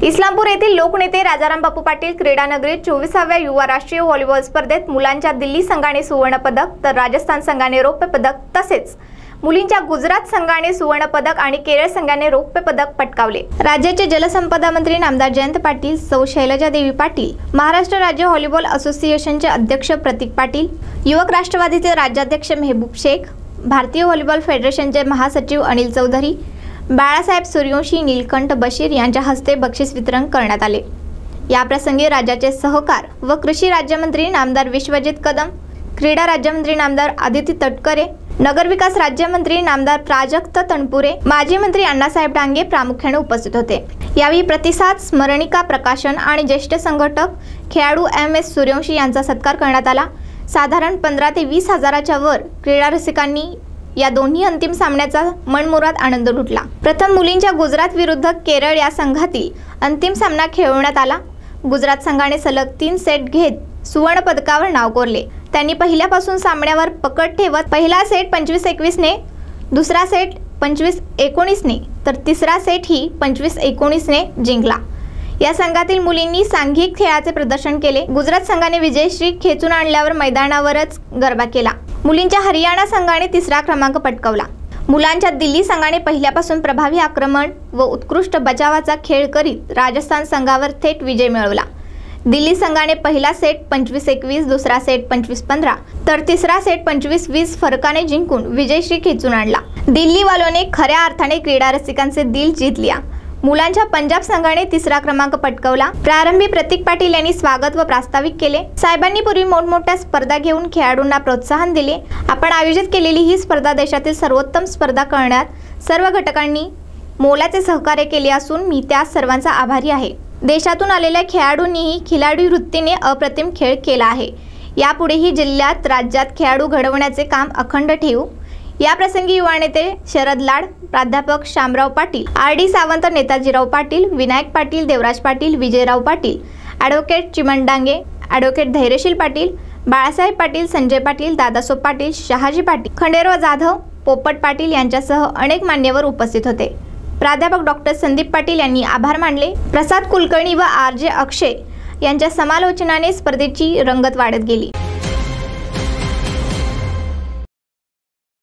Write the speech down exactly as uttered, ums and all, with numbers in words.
इस्लामपूर येथील लोकनेते राजाराम बापू पाटील क्रीडानगरीत चोवीसाव्या युवा राष्ट्रीय व्हॉलीबॉल स्पर्धेत मुलांच्या दिल्ली संघाने सुवर्ण पदक तर राजस्थान संघाने रौप्य पदक तसेच मुलींच्या गुजरात संघाने सुवर्ण पदक आणि केरळ संघाने रौप्य पदक पटकावले। राज्याचे जलसंपदा मंत्री नामदार जयंत पाटील, सौ शैलजा देवी पाटील, महाराष्ट्र राज्य व्हॉलीबॉल असोसिएशनचे अध्यक्ष प्रतीक पाटील, युवक राष्ट्रवादीचे राज्याध्यक्ष मेहबूब शेख, भारतीय व्हॉलीबॉल फेडरेशनचे महासचिव अनिल चौधरी, बाळासाहेब सूर्यवंशी, नीलकंठ बशीर यांच्या हस्ते बक्षीस वितरण करण्यात आले। या प्रसंगी राज्याचे सहकार व कृषी राज्यमंत्री नामदार विश्वजित कदम, क्रीडा राज्यमंत्री नामदार आदिती तटकरे, नगरविकास राज्यमंत्री नामदार प्राजक्त तनपुरे, माजी मंत्री अण्णासाहेब डांगे प्रामुख्याने उपस्थित होते। यावेळी प्रतिसाद स्मरणिका प्रकाशन आणि ज्येष्ठ संघटक खेळाडू एम एस सूर्यवंशी यांचा सत्कार करण्यात आला। साधारण पंधरा ते वीस हजाराच्या वर क्रीडा रसिकांनी या दोन्ही अंतिम सामन्याचा मनमुराद आनंद लुटला। प्रथम मुलींच्या गुजरात विरुद्ध केरळ या संघातील अंतिम सामना खेळवण्यात आला। गुजरात संघाने सलग तीन सेट घेत सुवर्ण पदकावर नाव कोरले। त्यांनी पहिल्यापासून सामन्यावर पकड ठेवत पहिला सेट पंचवीस एकवीस ने, दुसरा सेट पंचवीस एकोणीस ने तर तिसरा सेट ही पंचवीस एकोणीस ने जिंकला। या संघातील मुलींनी सांघिक खेळाचे प्रदर्शन केले। गुजरात संघाने विजयश्री खेचून आणल्यावर मैदानावरच गरबा केला। मुलींच्या हरियाणा संघाने तिसरा क्रमांक पटकावला। मुलांच्या दिल्ली संघाने पहिल्यापासून प्रभावी आक्रमण व उत्कृष्ट बचावाचा खेळ करीत राजस्थान संघावर थेट विजय मिळवला। दिल्ली संघाने पहिला सेट पंचवीस एकवीस, दुसरा सेट पंचवीस पंधरा तर तिसरा सेट पंचवीस वीस फरकाने जिंकून विजयश्री खेचून आणला। दिल्लीवालोने खऱ्या अर्थाने क्रीडा रसिकांचे दिल जीत लिया। मुलांच्या पंजाब संघाने तिसरा क्रमांक पटकावला। प्रारंभी प्रतीक पाटील यांनी स्वागत व प्रास्ताविक केले। साहेबांनी पूर्वी मोठमोठ्या स्पर्धा घेऊन खेळाडूंना प्रोत्साहन दिले। आपण आयोजित केलेली ही स्पर्धा देशातील सर्वोत्तम स्पर्धा करण्यात सर्व घटकांनी मोलाचे सहकार्य केले असून मी त्या सर्वांचा आभारी आहे। देशातून आलेल्या खेळाडूंनीही खिलाडी वृत्तीने अप्रतिम खेळ केला आहे। यापुढेही जिल्ह्यात राज्यात खेळाडू घडवण्याचे काम अखंड ठेवू। या प्रसंगी युवा नेते शरद लाड, प्राध्यापक Shamrao Patil, R D Sawant, Netajirao Patil, Vinayak Patil, Devraj Patil, Vijayrao Patil, advocate Chiman Dange, advocate Dhairyasheel Patil, Balasaheb Patil, Sanjay Patil, Dadasaheb Patil, Shahaji Patil, Khanderao Jadhav, Popat Patil यांच्यासह अनेक मान्यवर उपस्थित होते। प्राध्यापक डॉक्टर संदीप पाटील यांनी आभार मानले। प्रसाद कुलकर्णी व आर जे अक्षय यांच्या समालोचनाने स्पर्धेची रंगत वाढत गेली।